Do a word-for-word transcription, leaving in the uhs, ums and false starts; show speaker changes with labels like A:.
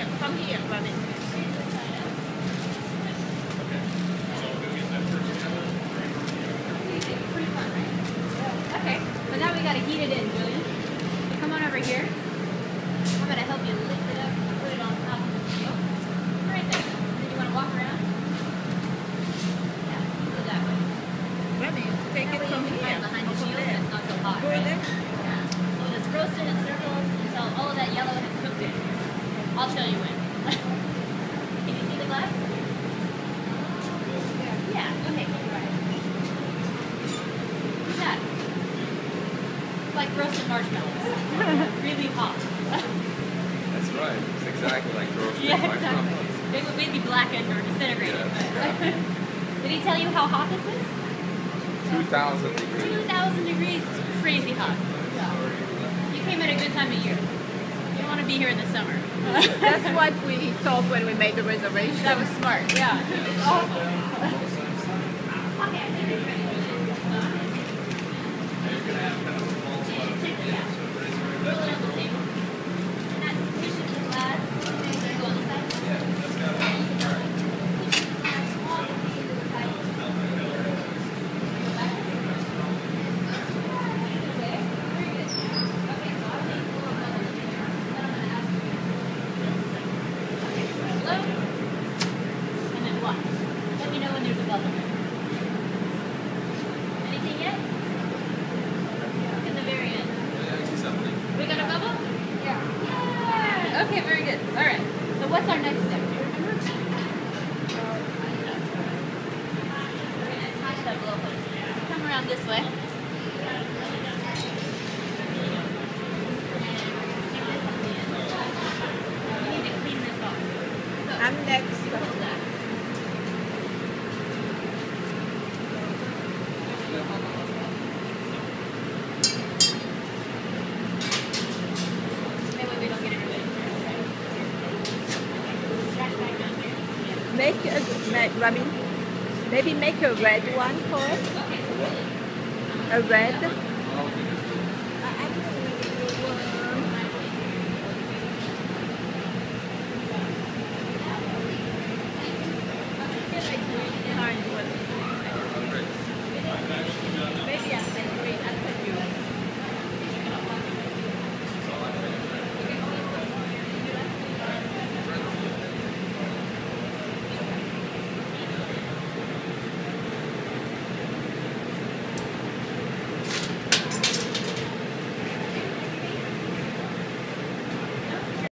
A: here, from here, Robin.
B: Okay, so now we gotta heat it in, Julian. So come on over here. I'm gonna help you lift it up and put it on top of the stove. Right there. And then you wanna walk around? Yeah, you go that way.
A: Robin, take
B: That
A: it
B: way
A: from
B: you can
A: here.
B: hide behind the
A: From
B: shield
A: there.
B: and it's not so hot,
A: Go
B: right?
A: there.
B: Yeah. So it's roasted in circles until all of that yellow has cooked in. I'll show you when. Can you see the glass? Yeah, okay, right. Look at that. It's like roasted marshmallows. Really hot.
C: That's right. It's exactly like roasted
B: Yeah,
C: marshmallows.
B: exactly. It would maybe blackened or disintegrated.
C: Yeah.
B: Did he tell you how hot this is?
C: two thousand degrees.
B: two thousand degrees. It's crazy hot. You came at a good time of year. You don't want to be here in the summer.
A: That's what we thought when we made the reservation.
B: That was smart, yeah. Oh. Okay, I think it's ready. Roll it on the table. And that's pushing the glass. Go on the side. Pushing the glass all the way to the side. Go back. Okay, very good. Okay, so I'll make a little bubble in there. Then I'm going to ask you. Okay, so blow. And then watch. Let me know when there's a bubble. Anything yet? Look at the very end. We got a bubble? Yeah. Yeah. Okay, very good. All right. So what's our next step? Do you remember? We're going to attach that blow hose. Come around this way. We need to clean this off. So,
A: I'm next.
B: hold that. That way we don't get everybody. Scratch back down here. Yeah.
A: Make a, make, Robin, maybe make a red one for us.
B: Okay, so really,
A: A red.